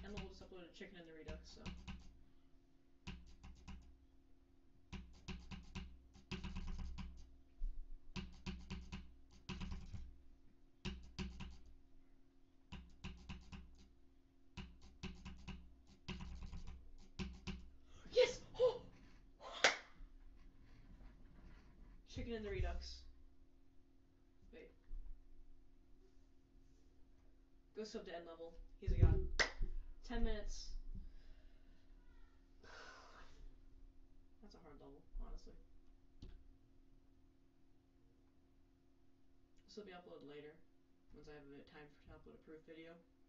Emma will just upload a chicken in the Redux, so. Yes! Oh! Chicken in the Redux. Wait. Go sub to end level. He's a god. 10 minutes. That's a hard level, honestly. This will be uploaded later, once I have a bit of time to upload a proof video.